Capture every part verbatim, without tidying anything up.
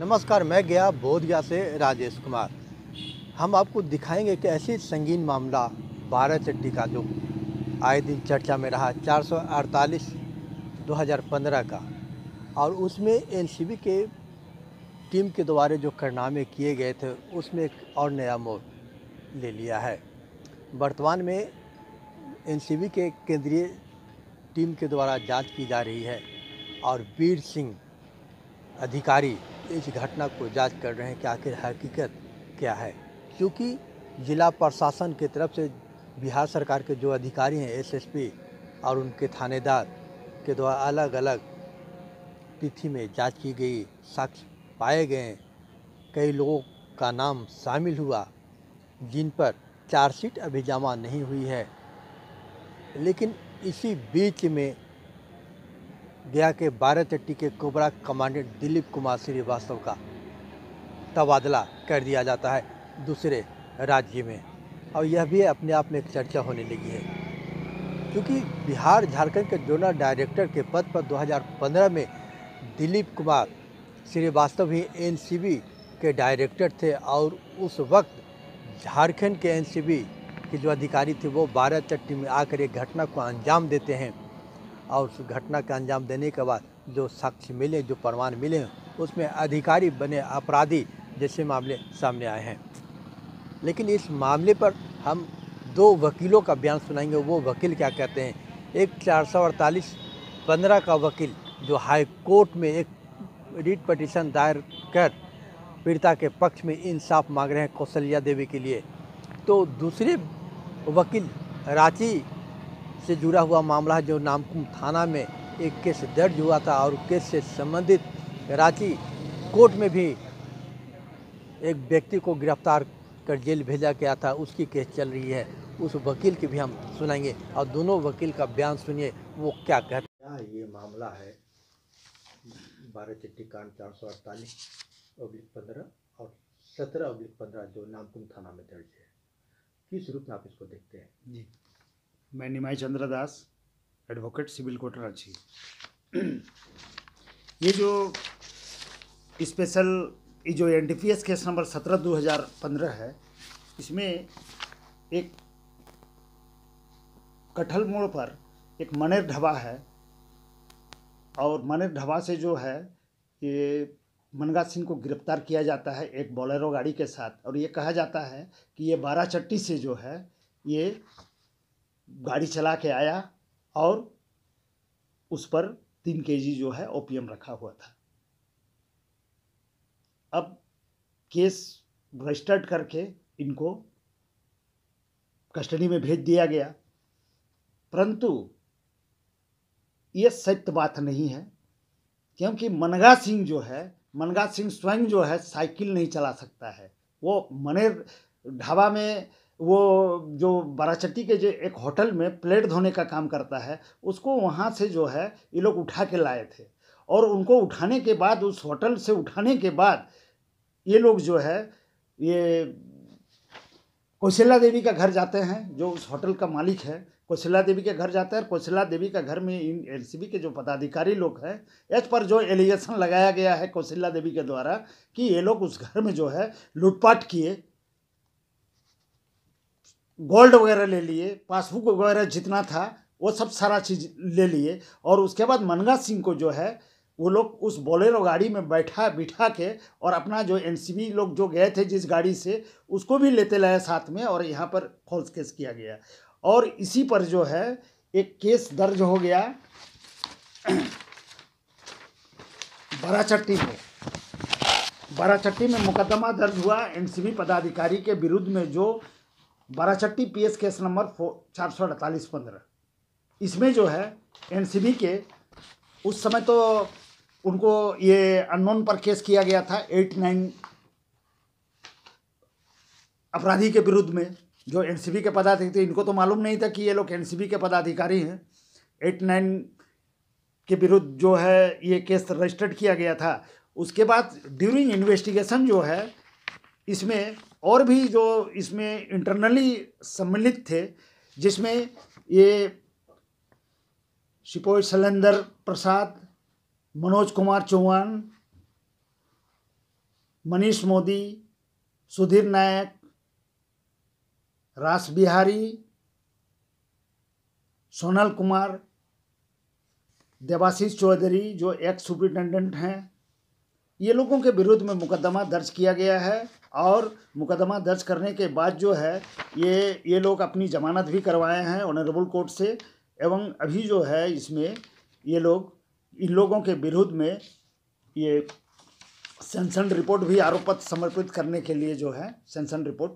नमस्कार, मैं गया बोधगया से राजेश कुमार। हम आपको दिखाएंगे कि ऐसी संगीन मामला बाराचट्टी का जो आए दिन चर्चा में रहा चार सौ अड़तालीस दो हज़ार पंद्रह का, और उसमें एनसीबी के टीम के द्वारा जो कारनामे किए गए थे उसमें एक और नया मोड़ ले लिया है। वर्तमान में एनसीबी के केंद्रीय टीम के द्वारा जांच की जा रही है और वीर सिंह अधिकारी इस घटना को जांच कर रहे हैं कि आखिर हकीकत क्या है, क्योंकि जिला प्रशासन की तरफ से बिहार सरकार के जो अधिकारी हैं एसएसपी और उनके थानेदार के द्वारा अलग अलग तिथि में जांच की गई, साक्ष्य पाए गए, कई लोगों का नाम शामिल हुआ जिन पर चार्जशीट अभी जमा नहीं हुई है। लेकिन इसी बीच में गया के बाराचट्टी के कोबरा कमांडेंट दिलीप कुमार श्रीवास्तव का तबादला कर दिया जाता है दूसरे राज्य में, और यह भी अपने आप में एक चर्चा होने लगी है, क्योंकि बिहार झारखंड के जोनल डायरेक्टर के पद पर दो हज़ार पंद्रह में दिलीप कुमार श्रीवास्तव ही एनसीबी के डायरेक्टर थे, और उस वक्त झारखंड के एनसीबी के जो अधिकारी थे वो बाराचट्टी में आकर एक घटना को अंजाम देते हैं, और उस घटना का अंजाम देने के बाद जो साक्ष्य मिले, जो प्रमाण मिले, उसमें अधिकारी बने अपराधी जैसे मामले सामने आए हैं। लेकिन इस मामले पर हम दो वकीलों का बयान सुनाएंगे। वो वकील क्या कहते हैं। एक चार सौ अड़तालीस पंद्रह का वकील जो हाई कोर्ट में एक रिट पटिशन दायर कर पीड़िता के पक्ष में इंसाफ मांग रहे हैं कौशल्या देवी के लिए, तो दूसरे वकील रांची से जुड़ा हुआ मामला है जो नामकुम थाना में एक केस दर्ज हुआ था, और केस से संबंधित रांची कोर्ट में भी एक व्यक्ति को गिरफ्तार कर जेल भेजा गया था, उसकी केस चल रही है। उस वकील की भी हम सुनाएंगे, और दोनों वकील का बयान सुनिए वो क्या कहते हैं। ये मामला है बाराचट्टी कांड चार सौ अड़तालीस अब्लिक पंद्रह और सत्रह अब्लिक पंद्रह जो नामकुम थाना में दर्ज है, किस रूप में आप इसको देखते हैं? जी, मैं Nimai Chandra Das, advocate, civil court Ranchi. ये जो स्पेशल ये जो एनडीपीएस केस नंबर सत्रह दो हज़ार पंद्रह है, इसमें एक कटहल मोड़ पर एक मनेर ढाबा है, और मनेर ढाबा से जो है ये मनगा सिंह को गिरफ्तार किया जाता है एक बोलेरो गाड़ी के साथ, और ये कहा जाता है कि ये बाराचट्टी से जो है ये गाड़ी चला के आया और उस पर तीन केजी जो है ओपीएम रखा हुआ था। अब केस रजिस्टर्ड करके इनको कस्टडी में भेज दिया गया, परंतु ये सत्य बात नहीं है, क्योंकि मनगा सिंह जो है मनगा सिंह स्वयं जो है साइकिल नहीं चला सकता है। वो मनेर ढाबा में वो जो बाराचट्टी के जो एक होटल में प्लेट धोने का काम करता है, उसको वहाँ से जो है ये लोग उठा के लाए थे, और उनको उठाने के बाद उस होटल से उठाने के बाद ये लोग जो है ये कौशल्या देवी का घर जाते हैं, जो उस होटल का मालिक है कौशल्या देवी के घर जाता है। कौशल्या देवी का घर में इन एनसीबी के जो पदाधिकारी लोग हैं, एज पर जो एलिगेशन लगाया गया है कौशल्या देवी के द्वारा कि ये लोग उस घर में जो है लूटपाट किए, गोल्ड वगैरह ले लिए, पासबुक वगैरह जितना था वो सब सारा चीज़ ले लिए, और उसके बाद मनगा सिंह को जो है वो लोग उस बोलेरो गाड़ी में बैठा बिठा के, और अपना जो एनसीबी लोग जो गए थे जिस गाड़ी से उसको भी लेते लाए साथ में, और यहाँ पर फॉल्स केस किया गया, और इसी पर जो है एक केस दर्ज हो गया बाराचट्टी में बाराचट्टी में मुकदमा दर्ज हुआ एनसीबी पदाधिकारी के विरुद्ध में, जो बाराचट्टी पीएस केस नंबर चार सौ अड़तालीस पंद्रह। इसमें जो है एनसीबी के उस समय तो उनको ये अननोन पर केस किया गया था एट नाइन अपराधी के विरुद्ध में, जो एनसीबी के पदाधिकारी थे। इनको तो मालूम नहीं था कि ये लोग एनसीबी के पदाधिकारी हैं। एट नाइन के विरुद्ध जो है ये केस रजिस्टर्ड किया गया था। उसके बाद ड्यूरिंग इन्वेस्टिगेशन जो है इसमें और भी जो इसमें इंटरनली सम्मिलित थे, जिसमें ये सिपोई शैलेंद्र प्रसाद, मनोज कुमार चौहान, मनीष मोदी, सुधीर नायक, रास बिहारी, सोनल कुमार, देवाशीष चौधरी जो एक्स सुपरिटेंडेंट हैं, ये लोगों के विरुद्ध में मुकदमा दर्ज किया गया है। और मुकदमा दर्ज करने के बाद जो है ये ये लोग अपनी जमानत भी करवाए हैं ऑनरेबल कोर्ट से। एवं अभी जो है इसमें ये लोग इन लोगों के विरुद्ध में ये सेंसन रिपोर्ट भी आरोप पत्र समर्पित करने के लिए जो है सेंसन रिपोर्ट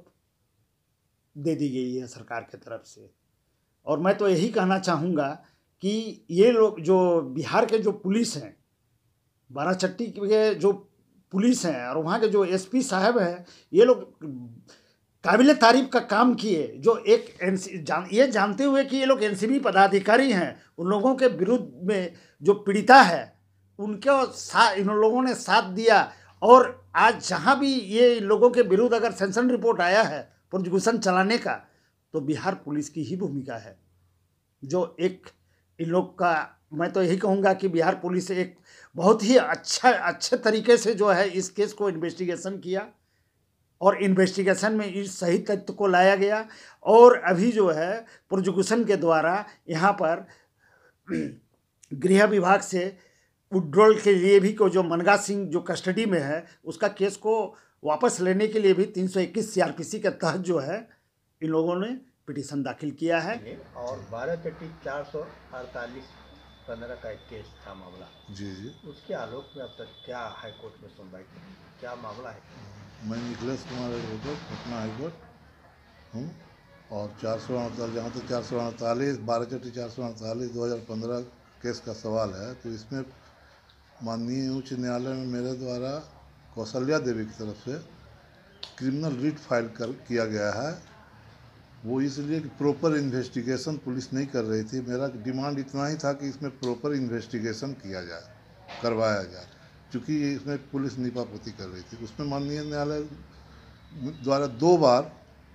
दे दी गई है सरकार की तरफ से। और मैं तो यही कहना चाहूँगा कि ये लोग जो बिहार के जो पुलिस हैं, बाराचट्टी के जो पुलिस हैं और वहाँ के जो एसपी साहब हैं, ये लोग काबिल तारीफ का काम किए। जो एक एनसी जान ये जानते हुए कि ये लोग एनसीबी पदाधिकारी हैं, उन लोगों के विरुद्ध में जो पीड़िता है उनके साथ इन लोगों ने साथ दिया। और आज जहाँ भी ये लोगों के विरुद्ध अगर सेंसन रिपोर्ट आया है प्रोसिक्यूशन चलाने का, तो बिहार पुलिस की ही भूमिका है। जो एक इन लोग का मैं तो यही कहूँगा कि बिहार पुलिस एक बहुत ही अच्छा अच्छे तरीके से जो है इस केस को इन्वेस्टिगेशन किया और इन्वेस्टिगेशन में इस सही तथ्य को लाया गया। और अभी जो है प्रोसिक्यूशन के द्वारा यहाँ पर गृह विभाग से विड्रॉल के लिए भी को जो मनगा सिंह जो कस्टडी में है उसका केस को वापस लेने के लिए भी तीन सौ इक्कीस सीआरपीसी के तहत जो है इन लोगों ने पिटीशन दाखिल किया है। और बारह चट्टी चार सौ अड़तालीस पंद्रह का एक केस था मामला, जी जी उसके आलोक में अब तक क्या हाई कोर्ट में सुनवाई की, क्या मामला है? मैं निखिलेश कुमार एडवोकेट पटना हाईकोर्ट हूँ। और चार सौ अड़तालीस जहाँ तक चार सौ अड़तालीस बारह चट्टी चार सौ अड़तालीस दो हज़ार पंद्रह केस का सवाल है, तो इसमें माननीय उच्च न्यायालय में मेरे द्वारा कौशल्या देवी की तरफ से क्रिमिनल रिट फाइल कर किया गया है। वो इसलिए कि प्रॉपर इन्वेस्टिगेशन पुलिस नहीं कर रही थी। मेरा डिमांड इतना ही था कि इसमें प्रॉपर इन्वेस्टिगेशन किया जाए, करवाया जाए, क्योंकि इसमें पुलिस नीपापोती कर रही थी। उसमें माननीय न्यायालय द्वारा दो बार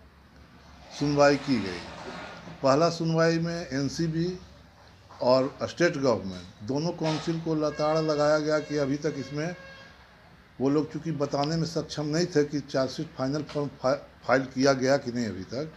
सुनवाई की गई। पहला सुनवाई में एनसीबी और स्टेट गवर्नमेंट दोनों काउंसिल को लताड़ लगाया गया कि अभी तक इसमें वो लोग चूँकि बताने में सक्षम नहीं थे कि चार्जशीट फाइनल फॉर्म फाइल किया गया कि नहीं अभी तक।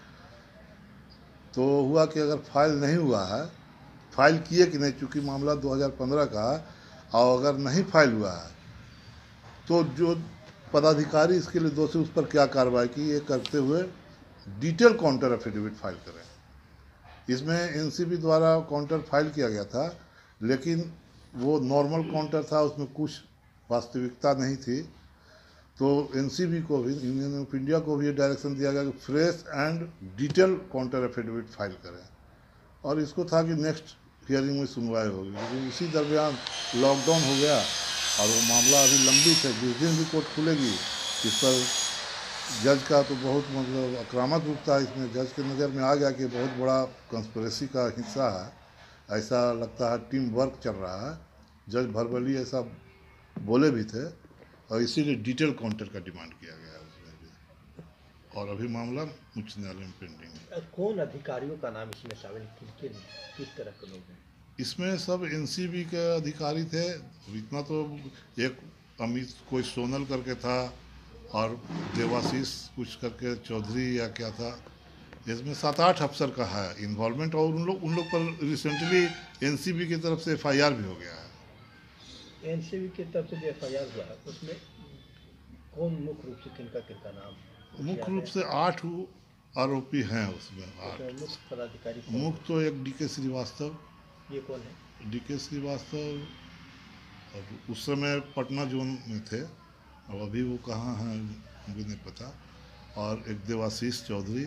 तो हुआ कि अगर फाइल नहीं हुआ है, फाइल किए कि नहीं, चूँकि मामला दो हज़ार पंद्रह का है, और अगर नहीं फाइल हुआ है तो जो पदाधिकारी इसके लिए दोषी उस पर क्या कार्रवाई की, ये करते हुए डिटेल काउंटर एफिडेविट फाइल करें। इसमें एनसीबी द्वारा काउंटर फाइल किया गया था, लेकिन वो नॉर्मल काउंटर था, उसमें कुछ वास्तविकता नहीं थी। तो एनसीबी को भी, यूनियन ऑफ इंडिया को भी ये डायरेक्शन दिया गया कि fresh and detail counter affidavit file करें। और इसको था कि नेक्स्ट हियरिंग में सुनवाई होगी, लेकिन इसी दरमियान लॉकडाउन हो गया और वो मामला अभी लंबित है। जिस दिन भी कोर्ट खुलेगी इस पर जज का तो बहुत मतलब आक्रामक रूप था। इसमें जज के नज़र में आ गया कि बहुत बड़ा कंस्पिरेसी का हिस्सा है, ऐसा लगता है टीम वर्क चल रहा है। जज भरबली ऐसा बोले भी थे और इसीलिए डिटेल काउंटर का डिमांड किया गया है उसमें भी। और अभी मामला उच्च न्यायालय में पेंडिंग है। कौन अधिकारियों का नाम इसमें शामिल, किन किस तरह के लोग हैं? इसमें सब एनसीबी के अधिकारी थे। इतना तो एक अमित कोई सोनल करके था और देवाशीष कुछ करके चौधरी या क्या था, इसमें सात आठ अफसर का है इन्वॉल्वमेंट। और उन लोग उन लोग पर रिसेंटली एनसीबी की तरफ से एफआईआर भी हो गया है। एनसीबी की तरफ से जो एफ आई आर हुआ है उसमें कौन मुख्य रूप से किनका किनका नाम? मुख्य रूप से आठ आरोपी हैं उसमें। आठ मुख्य पदाधिकारी कौन? मुख्य तो एक डी के श्रीवास्तव, ये कौन है? डी के श्रीवास्तव और उस समय पटना जोन में थे, और अभी वो कहाँ हैं मुझे नहीं पता। और एक देवाशीष चौधरी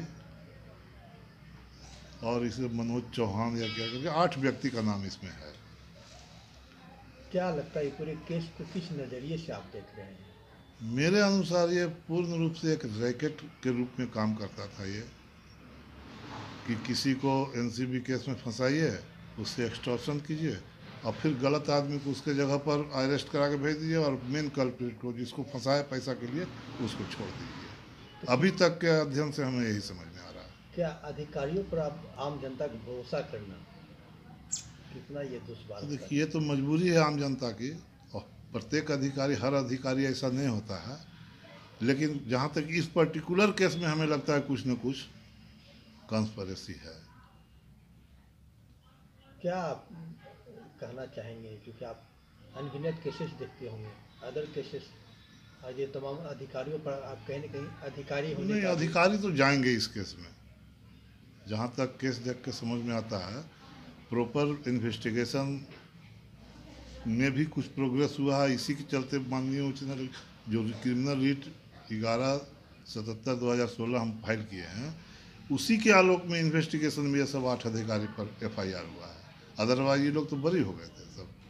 और इसे मनोज चौहान या क्या करके आठ व्यक्ति का नाम इसमें है। क्या लगता है पूरे केस को किस नज़रिए से आप देख रहे हैं? मेरे अनुसार ये पूर्ण रूप से एक रैकेट के रूप में काम करता था। ये कि किसी को एनसीबी केस में फंसाइए, उससे एक्सटॉर्शन कीजिए और फिर गलत आदमी को उसके जगह पर अरेस्ट करा के भेज दीजिए और मेन कल्प्रिट को जिसको फंसाया पैसा के लिए उसको छोड़ दीजिए। अभी तक के अध्ययन से हमें यही समझ में आ रहा है। क्या अधिकारियों पर आप आम जनता को भरोसा करना कितना ये दुष्भाग्य? देखिए, ये तो मजबूरी है आम जनता की, और प्रत्येक अधिकारी हर अधिकारी ऐसा नहीं होता है। लेकिन जहाँ तक इस पर्टिकुलर केस में हमें लगता है कुछ न कुछ कॉन्स्पिरेसी है। क्या आप कहना चाहेंगे, क्योंकि आप अनगिनत केसेस देखते होंगे, अदर केसेस, आज ये तमाम अधिकारियों पर आप कहीं न कहीं अधिकारी होने नहीं, का भी- अधिकारी तो जाएंगे इस केस में। जहाँ तक केस देख के समझ में आता है, प्रॉपर इन्वेस्टिगेशन में भी कुछ प्रोग्रेस हुआ है। इसी के चलते माननीय उच्च न्यायालय जो क्रिमिनल रिट ग्यारह सतहत्तर दो हज़ार सोलह हम फाइल किए हैं, उसी के आलोक में इन्वेस्टिगेशन में ये सब आठ अधिकारी पर एफ आई आर हुआ है। अदरवाइज ये लोग तो बरी हो गए थे सब।